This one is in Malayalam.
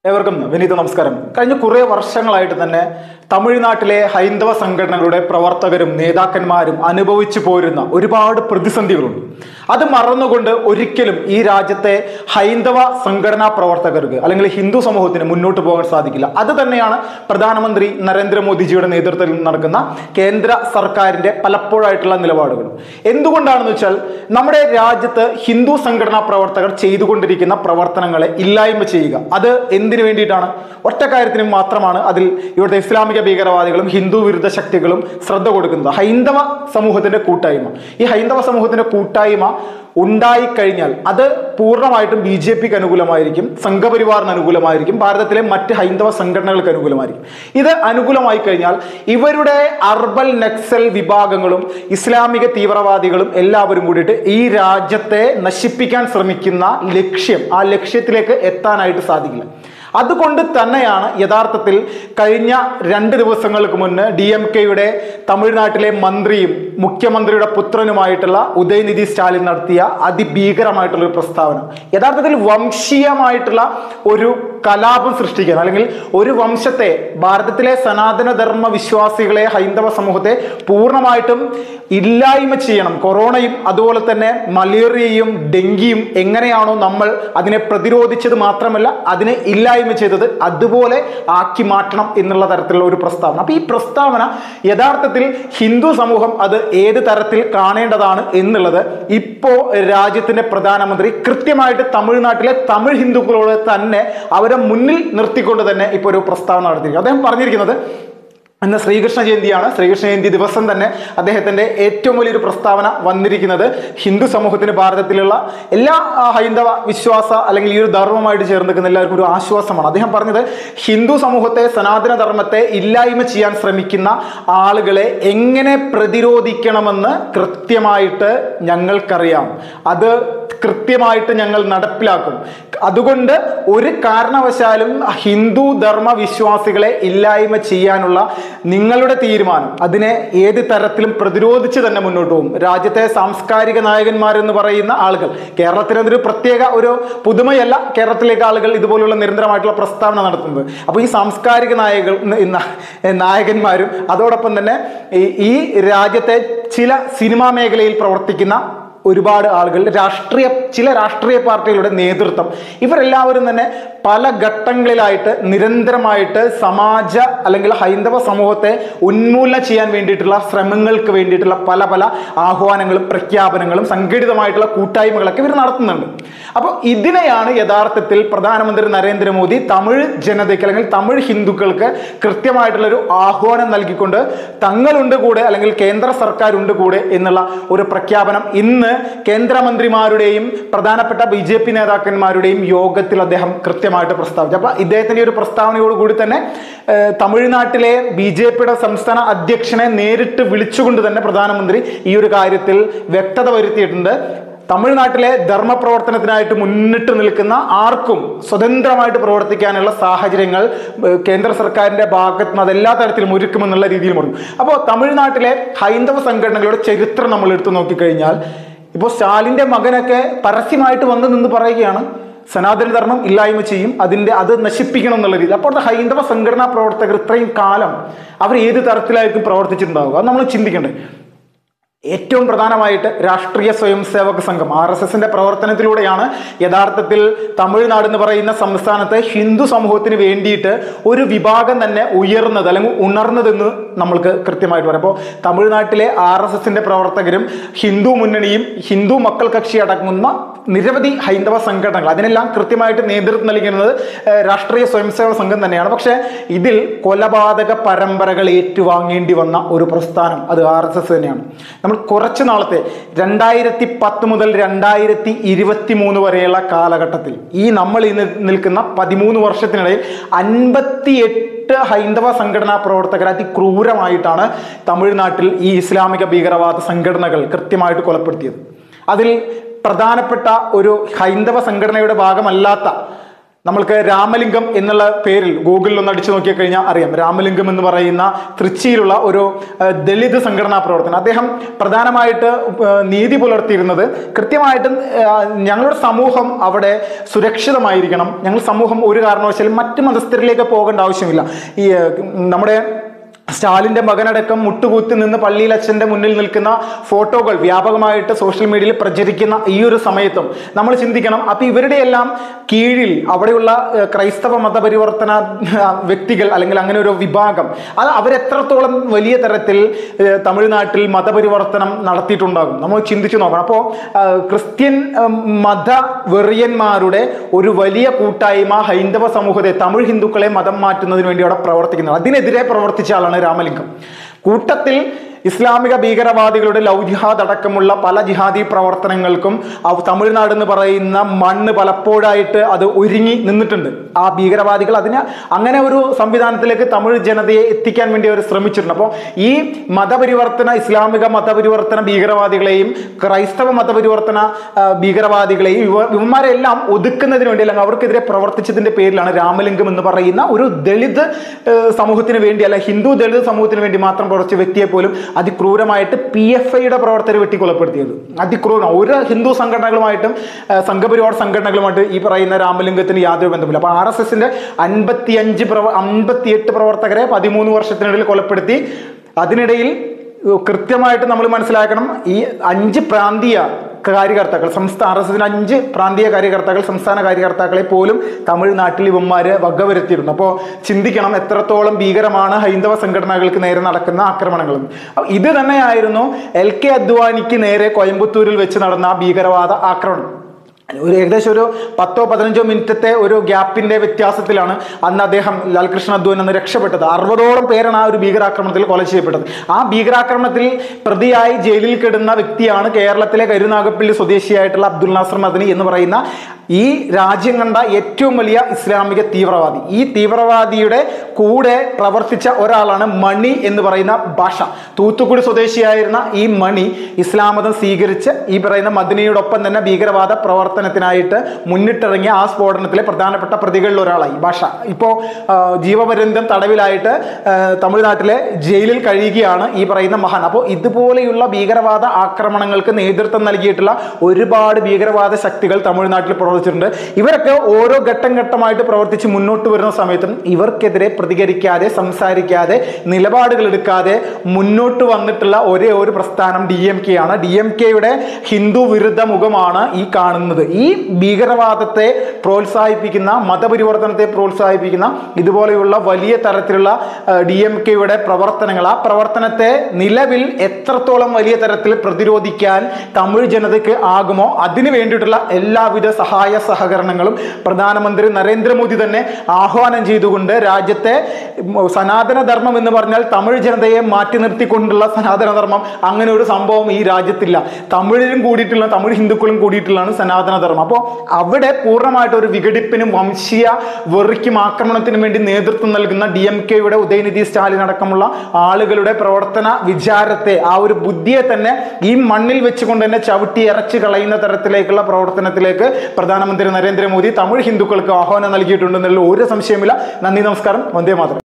ഏവർക്കും വിനീത നമസ്കാരം. കഴിഞ്ഞ കുറേ വർഷങ്ങളായിട്ട് തന്നെ തമിഴ്നാട്ടിലെ ഹൈന്ദവ സംഘടനകളുടെ പ്രവർത്തകരും നേതാക്കന്മാരും അനുഭവിച്ചു പോരുന്ന ഒരുപാട് പ്രതിസന്ധികളുണ്ട്. അത് മറന്നുകൊണ്ട് ഒരിക്കലും ഈ രാജ്യത്തെ ഹൈന്ദവ സംഘടനാ പ്രവർത്തകർക്ക് അല്ലെങ്കിൽ ഹിന്ദു സമൂഹത്തിന് മുന്നോട്ട് പോകാൻ സാധിക്കില്ല. അത് തന്നെയാണ് പ്രധാനമന്ത്രി നരേന്ദ്രമോദിജിയുടെ നേതൃത്വത്തിൽ നടക്കുന്ന കേന്ദ്ര സർക്കാരിന്റെ പലപ്പോഴായിട്ടുള്ള നിലപാടുകളും. എന്തുകൊണ്ടാണെന്ന് വെച്ചാൽ നമ്മുടെ രാജ്യത്ത് ഹിന്ദു സംഘടനാ പ്രവർത്തകർ ചെയ്തുകൊണ്ടിരിക്കുന്ന പ്രവർത്തനങ്ങളെ ഇല്ലായ്മ ചെയ്യുക. അത് എന്തിനു വേണ്ടിയിട്ടാണ്? ഒറ്റ കാര്യത്തിനും മാത്രമാണ് അതിൽ ഇവിടുത്തെ ഇസ്ലാമിക ഭീകരവാദികളും ഹിന്ദു വിരുദ്ധ ശക്തികളും ശ്രദ്ധ കൊടുക്കുന്നത്. ഹൈന്ദവ സമൂഹത്തിന്റെ കൂട്ടായ്മ. ഈ ഹൈന്ദവ സമൂഹത്തിന്റെ കൂട്ടായ്മ ഉണ്ടായിക്കഴിഞ്ഞാൽ അത് പൂർണ്ണമായിട്ടും BJPക്ക് അനുകൂലമായിരിക്കും, സംഘപരിവാറിന് അനുകൂലമായിരിക്കും, ഭാരതത്തിലെ മറ്റ് ഹൈന്ദവ സംഘടനകൾക്ക് അനുകൂലമായിരിക്കും. ഇത് അനുകൂലമായി കഴിഞ്ഞാൽ ഇവരുടെ അർബൽ നക്സൽ വിഭാഗങ്ങളും ഇസ്ലാമിക തീവ്രവാദികളും എല്ലാവരും കൂടിയിട്ട് ഈ രാജ്യത്തെ നശിപ്പിക്കാൻ ശ്രമിക്കുന്ന ആ ലക്ഷ്യത്തിലേക്ക് എത്താനായിട്ട് സാധിക്കില്ല. അതുകൊണ്ട് തന്നെയാണ് യഥാർത്ഥത്തിൽ കഴിഞ്ഞ 2 ദിവസങ്ങൾക്ക് മുന്നേ DMKയുടെ തമിഴ്നാട്ടിലെ മന്ത്രിയും മുഖ്യമന്ത്രിയുടെ പുത്രനുമായിട്ടുള്ള ഉദയനിധി സ്റ്റാലിൻ നടത്തിയ അതിഭീകരമായിട്ടുള്ള ഒരു പ്രസ്താവന. യഥാർത്ഥത്തിൽ വംശീയമായിട്ടുള്ള ഒരു കലാപം സൃഷ്ടിക്കാൻ അല്ലെങ്കിൽ ഒരു വംശത്തെ, ഭാരതത്തിലെ സനാതനധർമ്മ വിശ്വാസികളെ, ഹൈന്ദവ സമൂഹത്തെ പൂർണ്ണമായിട്ടും ഇല്ലായ്മ ചെയ്യണം. കൊറോണയും അതുപോലെ തന്നെ മലേറിയയും ഡെങ്കിയും എങ്ങനെയാണോ നമ്മൾ അതിനെ പ്രതിരോധിച്ചത് മാത്രമല്ല അതിനെ ഇല്ലായ്മ ചെയ്തത്, അതുപോലെ ആക്കി മാറ്റണം എന്നുള്ള തരത്തിലുള്ള ഒരു പ്രസ്താവന. അപ്പൊ ഈ പ്രസ്താവന യഥാർത്ഥത്തിൽ ഹിന്ദു സമൂഹം അത് ഏത് തരത്തിൽ കാണേണ്ടതാണ് എന്നുള്ളത് ഇപ്പോ രാജ്യത്തിന്റെ പ്രധാനമന്ത്രി കൃത്യമായിട്ട് തമിഴ്നാട്ടിലെ തമിഴ് ഹിന്ദുക്കളോട് തന്നെ അവരെ മുന്നിൽ നിർത്തിക്കൊണ്ട് തന്നെ ഇപ്പൊ ഒരു പ്രസ്താവന നടത്തിയിരിക്കും. അദ്ദേഹം പറഞ്ഞിരിക്കുന്നത്, ഇന്ന് ശ്രീകൃഷ്ണ ജയന്തിയാണ്. ശ്രീകൃഷ്ണ ജയന്തി ദിവസം തന്നെ അദ്ദേഹത്തിന്റെ ഏറ്റവും വലിയൊരു പ്രസ്താവന വന്നിരിക്കുന്നത് ഹിന്ദു സമൂഹത്തിന്, ഭാരതത്തിലുള്ള എല്ലാ ഹൈന്ദവ വിശ്വാസ അല്ലെങ്കിൽ ഈ ഒരു ധർമ്മമായിട്ട് ചേർന്ന് നിൽക്കുന്ന എല്ലാവർക്കും ഒരു ആശ്വാസമാണ്. അദ്ദേഹം പറഞ്ഞത്, ഹിന്ദു സമൂഹത്തെ, സനാതന ധർമ്മത്തെ ഇല്ലായ്മ ചെയ്യാൻ ശ്രമിക്കുന്ന ആളുകളെ എങ്ങനെ പ്രതിരോധിക്കണമെന്ന് കൃത്യമായിട്ട് ഞങ്ങൾക്കറിയാം. അത് കൃത്യമായിട്ട് ഞങ്ങൾ നടപ്പിലാക്കും. അതുകൊണ്ട് ഒരു കാരണവശാലും ഹിന്ദു ധർമ്മ വിശ്വാസികളെ ഇല്ലായ്മ ചെയ്യാനുള്ള നിങ്ങളുടെ തീരുമാനം, അതിനെ ഏത് തരത്തിലും പ്രതിരോധിച്ച് തന്നെ മുന്നോട്ട് പോകും. രാജ്യത്തെ സാംസ്കാരിക നായകന്മാരെന്ന് പറയുന്ന ആളുകൾ, കേരളത്തിനതൊരു പ്രത്യേക ഒരു പുതുമയല്ല, കേരളത്തിലേക്ക് ആളുകൾ ഇതുപോലുള്ള നിരന്തരമായിട്ടുള്ള പ്രസ്താവന നടത്തുന്നത്. അപ്പോൾ ഈ സാംസ്കാരിക നായകന്മാരും അതോടൊപ്പം തന്നെ ഈ രാജ്യത്തെ ചില സിനിമാ മേഖലയിൽ പ്രവർത്തിക്കുന്ന ഒരുപാട് ആളുകൾ, ചില രാഷ്ട്രീയ പാർട്ടികളുടെ നേതൃത്വം, ഇവരെല്ലാവരും തന്നെ പല ഘട്ടങ്ങളിലായിട്ട് നിരന്തരമായിട്ട് സമാജ അല്ലെങ്കിൽ ഹൈന്ദവ സമൂഹത്തെ ഉന്മൂലനം ചെയ്യാൻ വേണ്ടിയിട്ടുള്ള ശ്രമങ്ങൾക്ക് വേണ്ടിയിട്ടുള്ള പല ആഹ്വാനങ്ങളും പ്രഖ്യാപനങ്ങളും സംഘടിതമായിട്ടുള്ള കൂട്ടായ്മകളൊക്കെ ഇവർ നടത്തുന്നുണ്ട്. അപ്പോൾ ഇതിനെയാണ് യഥാർത്ഥത്തിൽ പ്രധാനമന്ത്രി നരേന്ദ്രമോദി തമിഴ് ജനതയ്ക്ക് അല്ലെങ്കിൽ തമിഴ് ഹിന്ദുക്കൾക്ക് കൃത്യമായിട്ടുള്ളൊരു ആഹ്വാനം നൽകിക്കൊണ്ട് തങ്ങളുണ്ട് കൂടെ അല്ലെങ്കിൽ കേന്ദ്ര സർക്കാരുണ്ട് കൂടെ എന്നുള്ള ഒരു പ്രഖ്യാപനം ഇന്ന് കേന്ദ്രമന്ത്രിമാരുടെയും പ്രധാനപ്പെട്ട BJP നേതാക്കന്മാരുടെയും യോഗത്തിൽ അദ്ദേഹം കൃത്യമായിട്ട് പ്രസ്താവിച്ചു. അപ്പൊ ഇദ്ദേഹത്തിന്റെ ഒരു പ്രസ്താവനയോടുകൂടി തന്നെ തമിഴ്നാട്ടിലെ BJPയുടെ സംസ്ഥാന അധ്യക്ഷനെ നേരിട്ട് വിളിച്ചുകൊണ്ട് തന്നെ പ്രധാനമന്ത്രി ഈ ഒരു കാര്യത്തിൽ വ്യക്തത വരുത്തിയിട്ടുണ്ട്. തമിഴ്നാട്ടിലെ ധർമ്മപ്രവർത്തനത്തിനായിട്ട് മുന്നിട്ട് നിൽക്കുന്ന ആർക്കും സ്വതന്ത്രമായിട്ട് പ്രവർത്തിക്കാനുള്ള സാഹചര്യങ്ങൾ കേന്ദ്ര സർക്കാരിന്റെ ഭാഗത്ത് നിന്ന് അതെല്ലാ തരത്തിലും ഒരുക്കുമെന്നുള്ള രീതിയിൽ പറഞ്ഞു. അപ്പോൾ തമിഴ്നാട്ടിലെ ഹൈന്ദവ സംഘടനകളുടെ ചരിത്രം നമ്മൾ എടുത്തു നോക്കിക്കഴിഞ്ഞാൽ, ഇപ്പോൾ സ്റ്റാലിന്റെ മകനൊക്കെ പരസ്യമായിട്ട് വന്ന് നിന്ന് പറയുകയാണ് സനാതനധർമ്മം ഇല്ലായ്മ ചെയ്യും, അത് നശിപ്പിക്കണം എന്നുള്ള രീതി. അപ്പോൾ ഹൈന്ദവ സംഘടനാ പ്രവർത്തകർ ഇത്രയും കാലം അവർ ഏത് തരത്തിലായിരിക്കും പ്രവർത്തിച്ചിട്ടുണ്ടാവുക? അത് നമ്മൾ ചിന്തിക്കണ്ടേ. ഏറ്റവും പ്രധാനമായിട്ട് രാഷ്ട്രീയ സ്വയം സേവക സംഘം RSSന്റെ പ്രവർത്തനത്തിലൂടെയാണ് യഥാർത്ഥത്തിൽ തമിഴ്നാട് എന്ന് പറയുന്ന സംസ്ഥാനത്തെ ഹിന്ദു സമൂഹത്തിന് വേണ്ടിയിട്ട് ഒരു വിഭാഗം തന്നെ ഉയർന്നത് അല്ലെങ്കിൽ ഉണർന്നതെന്ന് നമ്മൾക്ക് കൃത്യമായിട്ട് പറയാം. അപ്പോൾ തമിഴ്നാട്ടിലെ RSSന്റെ പ്രവർത്തകരും ഹിന്ദു മുന്നണിയും ഹിന്ദു മക്കൾ കക്ഷി അടങ്ങുന്ന നിരവധി ഹൈന്ദവ സംഘടനകൾ, അതിനെല്ലാം കൃത്യമായിട്ട് നേതൃത്വം നൽകുന്നത് രാഷ്ട്രീയ സ്വയംസേവക സംഘം തന്നെയാണ്. പക്ഷെ ഇതിൽ കൊലപാതക പരമ്പരകൾ ഏറ്റുവാങ്ങേണ്ടി വന്ന ഒരു പ്രസ്ഥാനം അത് RSS തന്നെയാണ്. നമ്മൾ കുറച്ച് നാളത്തെ 2010 മുതൽ 2023 വരെയുള്ള കാലഘട്ടത്തിൽ നമ്മൾ ഇന്ന് നിൽക്കുന്ന 13 വർഷത്തിനിടയിൽ 58 ഹൈന്ദവ സംഘടനാ പ്രവർത്തകർ അതിക്രൂരമായിട്ടാണ് തമിഴ്നാട്ടിൽ ഈ ഇസ്ലാമിക ഭീകരവാദ സംഘടനകൾ കൃത്യമായിട്ട് കൊലപ്പെടുത്തിയത്. അതിൽ പ്രധാനപ്പെട്ട ഒരു ഹൈന്ദവ സംഘടനയുടെ ഭാഗമല്ലാത്ത നമ്മൾക്ക് രാമലിംഗം എന്നുള്ള പേരിൽ ഗൂഗിളിൽ ഒന്ന് അടിച്ചു നോക്കിക്കഴിഞ്ഞാൽ അറിയാം. രാമലിംഗം എന്ന് പറയുന്ന തൃച്ചിയിലുള്ള ഒരു ദളിത് സംഘടനാ പ്രവർത്തനം. അദ്ദേഹം പ്രധാനമായിട്ട് നീതി പുലർത്തിയിരുന്നത് കൃത്യമായിട്ടും ഞങ്ങളുടെ സമൂഹം അവിടെ സുരക്ഷിതമായിരിക്കണം, ഞങ്ങൾ സമൂഹം ഒരു കാരണവശാലും മറ്റു മതസ്ഥരിലേക്ക് പോകേണ്ട ആവശ്യമില്ല. ഈ നമ്മുടെ സ്റ്റാലിന്റെ മകനടക്കം മുട്ടുകുത്തി നിന്ന് പള്ളിയിൽ അച്ഛന്റെ മുന്നിൽ നിൽക്കുന്ന ഫോട്ടോകൾ വ്യാപകമായിട്ട് സോഷ്യൽ മീഡിയയിൽ പ്രചരിക്കുന്ന ഈ ഒരു സമയത്തും നമ്മൾ ചിന്തിക്കണം, അപ്പൊ ഇവരുടെ എല്ലാം കീഴിൽ അവിടെയുള്ള ക്രൈസ്തവ മതപരിവർത്തന വ്യക്തികൾ അല്ലെങ്കിൽ അങ്ങനെ ഒരു വിഭാഗം അത് അവരെത്രത്തോളം വലിയ തരത്തിൽ തമിഴ്നാട്ടിൽ മതപരിവർത്തനം നടത്തിയിട്ടുണ്ടാകും നമ്മൾ ചിന്തിച്ചു നോക്കണം. അപ്പോൾ ക്രിസ്ത്യൻ മത വെറിയന്മാരുടെ ഒരു വലിയ കൂട്ടായ്മ ഹൈന്ദവ സമൂഹത്തെ, തമിഴ് ഹിന്ദുക്കളെ മതം മാറ്റുന്നതിന് വേണ്ടി അവിടെ പ്രവർത്തിക്കുന്നത്. അതിനെതിരെ പ്രവർത്തിച്ച ആളാണ് രാമലിംഗം. കൂട്ടത്തിൽ ഇസ്ലാമിക ഭീകരവാദികളുടെ ലവ് ജിഹാദ് അടക്കമുള്ള പല ജിഹാദി പ്രവർത്തനങ്ങൾക്കും തമിഴ്നാട് എന്ന് പറയുന്ന മണ്ണ് പലപ്പോഴായിട്ട് അത് ഒരുങ്ങി നിന്നിട്ടുണ്ട്. ആ ഭീകരവാദികൾ അതിന് അങ്ങനെ ഒരു സംവിധാനത്തിലേക്ക് തമിഴ് ജനതയെ എത്തിക്കാൻ വേണ്ടി അവർ ശ്രമിച്ചിട്ടുണ്ട്. അപ്പോൾ ഈ മതപരിവർത്തന, ഇസ്ലാമിക മതപരിവർത്തന ഭീകരവാദികളെയും ക്രൈസ്തവ മതപരിവർത്തന ഭീകരവാദികളെയും ഇവന്മാരെല്ലാം ഒതുക്കുന്നതിന് വേണ്ടി അല്ലെങ്കിൽ അവർക്കെതിരെ പ്രവർത്തിച്ചതിന്റെ പേരിലാണ് രാമലിംഗം എന്ന് പറയുന്ന ഒരു ദളിത് സമൂഹത്തിന് വേണ്ടി അല്ല ഹിന്ദു ദളിത് സമൂഹത്തിന് വേണ്ടി മാത്രം പ്രവർത്തിച്ച വ്യക്തിയെ പോലും അതിക്രൂരമായിട്ട് PFIയുടെ പ്രവർത്തകർ വെട്ടിക്കൊലപ്പെടുത്തിയത്. അതിക്രൂരം. ഒരു ഹിന്ദു സംഘടനകളുമായിട്ടും സംഘപരിവാർ സംഘടനകളുമായിട്ട് ഈ പറയുന്ന രാമലിംഗത്തിന് യാതൊരു ബന്ധമില്ല. അപ്പൊ RSSന്റെ 58 പ്രവർത്തകരെ 13 വർഷത്തിനിടയിൽ കൊലപ്പെടുത്തി. അതിനിടയിൽ കൃത്യമായിട്ട് നമ്മൾ മനസ്സിലാക്കണം, ഈ 5 പ്രാന്തീയ കാര്യകർത്താക്കൾ, RSSന്റെ 5 പ്രാന്തീയ കാര്യകർത്താക്കൾ, സംസ്ഥാന കാര്യകർത്താക്കളെ പോലും തമിഴ്നാട്ടിൽ ഇവന്മാര് വകവരുത്തിയിരുന്നു. അപ്പോൾ ചിന്തിക്കണം എത്രത്തോളം ഭീകരമാണ് ഹൈന്ദവ സംഘടനകൾക്ക് നേരെ നടക്കുന്ന ആക്രമണങ്ങളും. ഇത് തന്നെയായിരുന്നു LK അദ്വാനിക്ക് നേരെ കോയമ്പത്തൂരിൽ വെച്ച് നടന്ന ഭീകരവാദ ആക്രമണം. ഒരു ഏകദേശം ഒരു 10-15 മിനിറ്റത്തെ ഒരു ഗ്യാപ്പിന്റെ വ്യത്യാസത്തിലാണ് അന്ന് അദ്ദേഹം ലാൽകൃഷ്ണ അദ്വാനി അന്ന് രക്ഷപ്പെട്ടത്. 60ഓളം പേരാണ് ആ ഒരു ഭീകരാക്രമണത്തിൽ കൊല ചെയ്യപ്പെട്ടത്. ആ ഭീകരാക്രമണത്തിൽ പ്രതിയായി ജയിലിൽ കിടന്ന വ്യക്തിയാണ് കേരളത്തിലെ കരുനാഗപ്പള്ളി സ്വദേശിയായിട്ടുള്ള അബ്ദുൽ നാസർ മദനി എന്ന് പറയുന്ന ഈ രാജ്യം കണ്ട ഏറ്റവും വലിയ ഇസ്ലാമിക തീവ്രവാദി. ഈ തീവ്രവാദിയുടെ കൂടെ പ്രവർത്തിച്ച ഒരാളാണ് മണി എന്ന് പറയുന്ന ഭാഷ. തൂത്തുക്കുടി സ്വദേശിയായിരുന്ന ഈ മണി ഇസ്ലാം മതം സ്വീകരിച്ച് ഈ പറയുന്ന മദനിയോടൊപ്പം തന്നെ ഭീകരവാദ പ്രവർത്തനത്തിനായിട്ട് മുന്നിട്ടിറങ്ങിയ ആ സ്ഫോടനത്തിലെ പ്രധാനപ്പെട്ട പ്രതികളിൽ ഒരാളായി ഭാഷ. ഇപ്പോൾ ജീവപര്യന്തം തടവിലായിട്ട് തമിഴ്നാട്ടിലെ ജയിലിൽ കഴിയുകയാണ് ഈ പറയുന്ന മഹാൻ. അപ്പോൾ ഇതുപോലെയുള്ള ഭീകരവാദ ആക്രമണങ്ങൾക്ക് നേതൃത്വം നൽകിയിട്ടുള്ള ഒരുപാട് ഭീകരവാദ ശക്തികൾ തമിഴ്നാട്ടിൽ പ്രവർത്തിച്ചിട്ടുണ്ട്. ഇവരൊക്കെ ഓരോ ഘട്ടം ഘട്ടമായിട്ട് പ്രവർത്തിച്ച് മുന്നോട്ട് വരുന്ന സമയത്തും ഇവർക്കെതിരെ പ്രതികരിക്കാതെ, സംസാരിക്കാതെ, നിലപാടുകൾ എടുക്കാതെ മുന്നോട്ട് വന്നിട്ടുള്ള ഒരേ ഒരു പ്രസ്ഥാനം DMK ആണ്. DMKയുടെ ഹിന്ദു വിരുദ്ധ മുഖമാണ് ഈ കാണുന്നത്. ഈ ഭീകരവാദത്തെ പ്രോത്സാഹിപ്പിക്കുന്ന, മതപരിവർത്തനത്തെ പ്രോത്സാഹിപ്പിക്കുന്ന ഇതുപോലെയുള്ള വലിയ തരത്തിലുള്ള DMKയുടെ പ്രവർത്തനങ്ങൾ, ആ പ്രവർത്തനത്തെ നിലവിൽ എത്രത്തോളം വലിയ തരത്തിൽ പ്രതിരോധിക്കാൻ തമിഴ് ജനതയ്ക്ക് ആകുമോ അതിനു വേണ്ടിയിട്ടുള്ള എല്ലാവിധ സഹായ സഹകരണങ്ങളും പ്രധാനമന്ത്രി നരേന്ദ്രമോദി തന്നെ ആഹ്വാനം ചെയ്തുകൊണ്ട് രാജ്യത്തെ സനാതന ധർമ്മം എന്ന് പറഞ്ഞാൽ തമിഴ് ജനതയെ മാറ്റി നിർത്തിക്കൊണ്ടുള്ള സനാതന ധർമ്മം, അങ്ങനെ ഒരു സംഭവം ഈ രാജ്യത്തില്ല. തമിഴിലും കൂടിയിട്ടുള്ള, തമിഴ് ഹിന്ദുക്കളും കൂടിയിട്ടുള്ളതാണ് സനാതന ധർമ്മം. അപ്പോൾ അവിടെ പൂർണ്ണമായിട്ട് ഒരു വിഘടിപ്പിനും വംശീയ വെറിക്കും ആക്രമണത്തിനും വേണ്ടി നേതൃത്വം നൽകുന്ന DMKയുടെ ഉദയനിധി സ്റ്റാലിൻ അടക്കമുള്ള ആളുകളുടെ പ്രവർത്തന വിചാരത്തെ, ആ ഒരു ബുദ്ധിയെ തന്നെ ഈ മണ്ണിൽ വെച്ചുകൊണ്ട് തന്നെ ചവിട്ടി ഇറച്ച് കളയുന്ന തരത്തിലേക്കുള്ള പ്രവർത്തനത്തിലേക്ക് പ്രധാനമന്ത്രി നരേന്ദ്രമോദി തമിഴ് ഹിന്ദുക്കൾക്ക് ആഹ്വാനം നൽകിയിട്ടുണ്ടെന്നുള്ള ഒരു സംശയമില്ല. നന്ദി, നമസ്കാരം, വന്ദേ മാതരം.